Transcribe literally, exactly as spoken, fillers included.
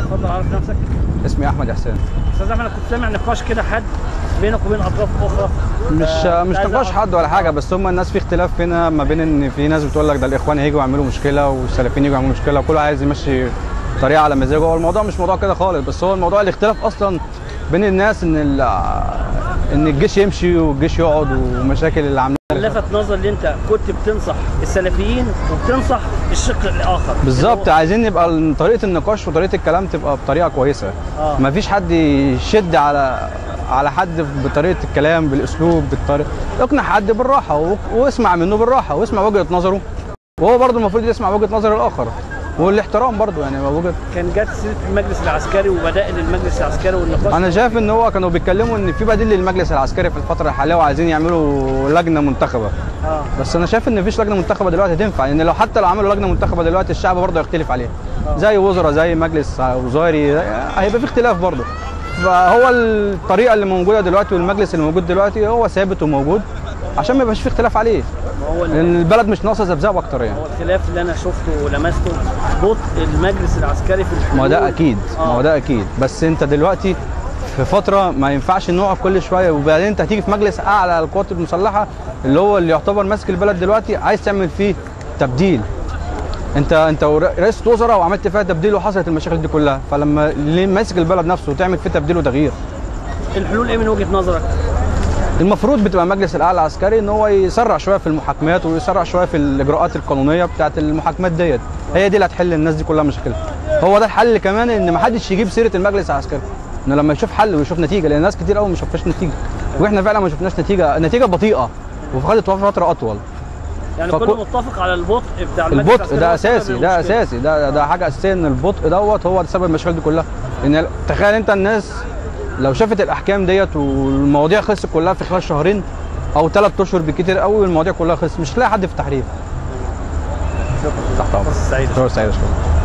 اتفضل عرف نفسك. اسمي احمد احسان. استاذ احمد، انا كنت سامع نقاش كده حد بينك وبين اطراف اخرى. مش آه مش نقاش حد ولا حاجه، بس هم الناس في اختلاف هنا ما بين ان في ناس بتقول لك ده الاخوان هيجوا يعملوا مشكله والسلفيين يجوا يعملوا مشكله، وكل عايز يمشي طريقه على مزاجه. هو الموضوع مش موضوع كده خالص، بس هو الموضوع الاختلاف اصلا بين الناس ان ان الجيش يمشي والجيش يقعد ومشاكل اللي عاملينها. لفت نظر اللي انت كنت بتنصح السلفيين وبتنصح الشق الاخر. بالظبط، عايزين يبقى طريقه النقاش وطريقه الكلام تبقى بطريقه كويسه. آه. مفيش حد يشد على على حد بطريقه الكلام بالاسلوب بالطريقه. اقنع حد بالراحه واسمع منه بالراحه واسمع وجهه نظره، وهو برضه المفروض يسمع وجهه نظر الاخر والاحترام برضه. يعني وجهه كان جت سيره المجلس العسكري وبدائل المجلس العسكري والنقاش. انا شايف ان هو كانوا بيتكلموا ان في بديل للمجلس العسكري في الفتره الحاليه وعايزين يعملوا لجنه منتخبه. اه بس انا شايف ان مفيش لجنه منتخبه دلوقتي تنفع، لان يعني لو حتى لو عملوا لجنه منتخبه دلوقتي الشعب برضه هيختلف عليها. آه. زي وزراء زي مجلس وزاري هيبقى في اختلاف برضه. فهو الطريقه اللي موجوده دلوقتي والمجلس اللي موجود دلوقتي هو ثابت وموجود عشان ما يبقاش في اختلاف عليه. هو لان البلد مش ناقصه ذبذب اكتر يعني. هو الخلاف اللي انا شفته ولمسته بطء المجلس العسكري في الحلول. ما ده اكيد آه. ما ده اكيد، بس انت دلوقتي في فتره ما ينفعش نقف كل شويه، وبعدين انت هتيجي في مجلس اعلى للقوات المسلحه اللي هو اللي يعتبر ماسك البلد دلوقتي، عايز تعمل فيه تبديل. انت انت رئيس وزراء وعملت فيها تبديل وحصلت المشاكل دي كلها، فلما اللي ماسك البلد نفسه وتعمل فيه تبديل وتغيير. الحلول ايه من وجهه نظرك؟ المفروض بتبقى المجلس الاعلى العسكري ان هو يسرع شويه في المحاكمات ويسرع شويه في الاجراءات القانونيه بتاعه المحاكمات ديت، هي دي اللي هتحل الناس دي كلها مشاكلها. هو ده الحل كمان، ان ما حدش يجيب سيره المجلس العسكري، انه لما يشوف حل ويشوف نتيجه، لان ناس كتير قوي ما شافش نتيجه، واحنا فعلا ما شفناش نتيجه، نتيجه بطيئه وخدت فتره اطول. يعني فكل... كله متفق على البطء بتاع المجلس البطء ده اساسي، ده اساسي، ده ده حاجه اساسيه، ان البطء دوت هو سبب المشاكل دي كلها. ان تخيل انت الناس لو شافت الاحكام ديت والمواضيع خلصت كلها في خلال شهرين او ثلاث اشهر بالكتير قوي، والمواضيع كلها خلصت، مش هتلاقي حد في التحرير. شكرا. تحت امرك. سعيد. سعيد.